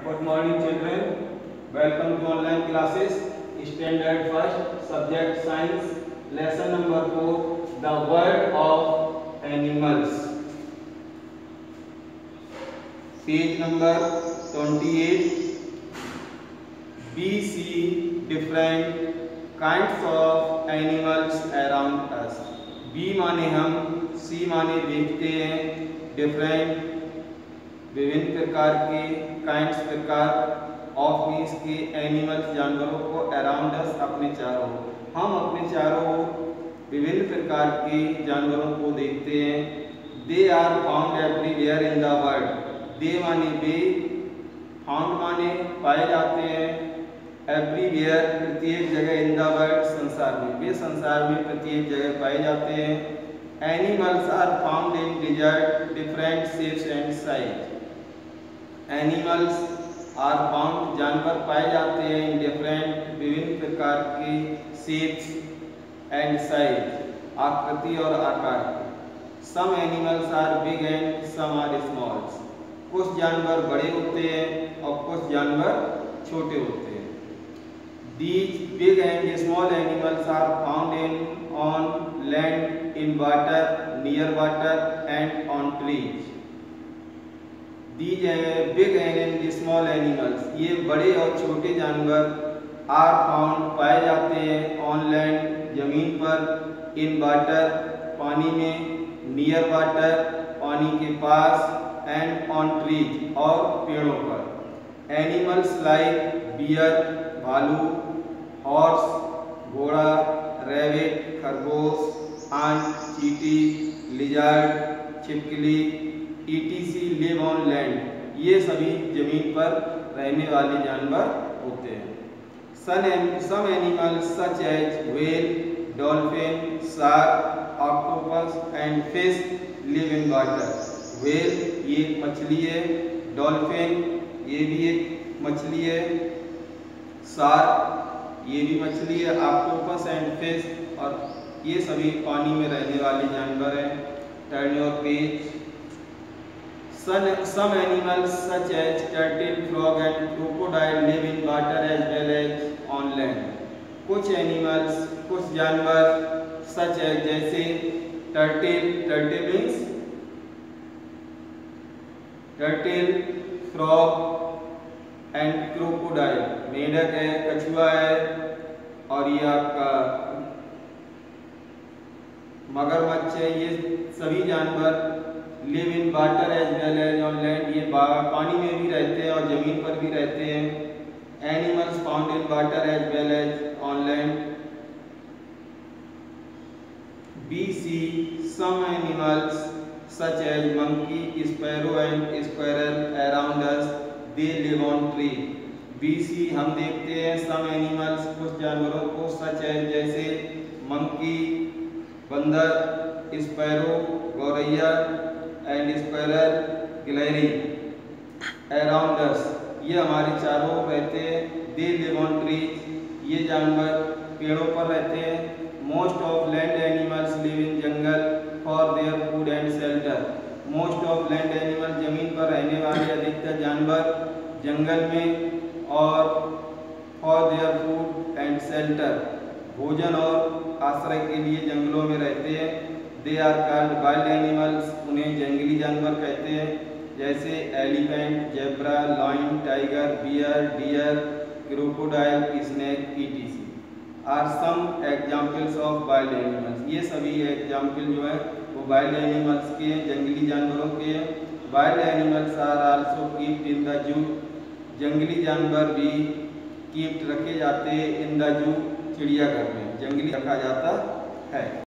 Good morning, children. Welcome to online classes. Standard first, subject science, lesson number 4, the world of animals. Page number 28. We see different kinds of animals around us. B माने हम, C माने देखते हैं, different विभिन्न प्रकार के, kinds प्रकार of means के एनिमल्स जानवरों को अराउंड अस अपने चारों, हम अपने चारों विभिन्न प्रकार के जानवरों को देखते हैं। They are found everywhere in the world. They माने वे, फाउंड माने पाए जाते हैं, एवरीवेयर प्रत्येक जगह, इन द वर्ल्ड संसार में, वे संसार में प्रत्येक जगह पाए जाते हैं। Animals are found in desert different shapes and size. Animals are found जानवर पाए जाते हैं इन डिफरेंट विभिन्न प्रकार के शेप्स एंड साइज आकृति और आकार के। Some animals are big and some are small. कुछ जानवर बड़े होते हैं और कुछ जानवर छोटे होते हैं। These big and small animals are found on land, in water, near water and on trees. These big and small animals, ये बड़े और छोटे जानवर are found पाए जाते हैं on land जमीन पर, in water पानी में, near water पानी के पास and on trees और पेड़ों पर। Animals like bear भालू, हॉर्स घोड़ा, रैबिट खरगोश, आंट चींटी, लिजर्ड छिपकली, ईटीसी लिव ऑन लैंड, ये सभी जमीन पर रहने वाले जानवर होते हैं। Some animals such as whale, dolphin, shark, octopus and fish live in water. Whale ये एक मछली है, डॉल्फिन ये भी एक मछली है, शार्क ये भी मछली है, ऑक्टोपस एंड फिश, और ये सभी पानी में रहने वाले जानवर हैं। Turn your page. Some animals such as turtle, frog and crocodile live in water as well as on land. कुछ एनिमल्स, कुछ जानवर सच है जैसे turtle, turtle means turtle, frog and crocodile मेंढक है, कछुआ है, और ये आपका मगरमच्छ है। ये सभी जानवर live in water as well as on land, ये पानी में भी रहते हैं और जमीन पर भी रहते हैं। Animals found in water as well as on land. We see some animals such as monkey, sparrow and squirrel around us. They live on tree. We see हम देखते हैं some animals कुछ जानवरों को, such as जैसे monkey बंदर, sparrow गौरैया and squirrel गिलहरी अराउंड अस, ये हमारे चारों रहते हैं। दे लिव ऑन ट्रीज, ये जानवर पेड़ों पर रहते हैं। Most of land animals live in jungle for their food and shelter. Most of land animal जमीन पर रहने वाले अधिकतर जानवर जंगल में और for their food and shelter भोजन और आश्रय के लिए जंगलों में रहते हैं। They are called wild animals, उन्हें जंगली जानवर कहते हैं, जैसे elephant, zebra, lion, tiger, bear, deer, crocodile, snake, E T C are some examples of wild animals. ये सभी एग्जाम्पल जो है वो वाइल्ड एनिमल्स के हैं, जंगली जानवरों के हैं। Wild animals are also kept in the zoo, जंगली जानवर भी कीप्ड रखे जाते हैं इन द जू, चिड़ियाघर में जंगली रखा जाता है।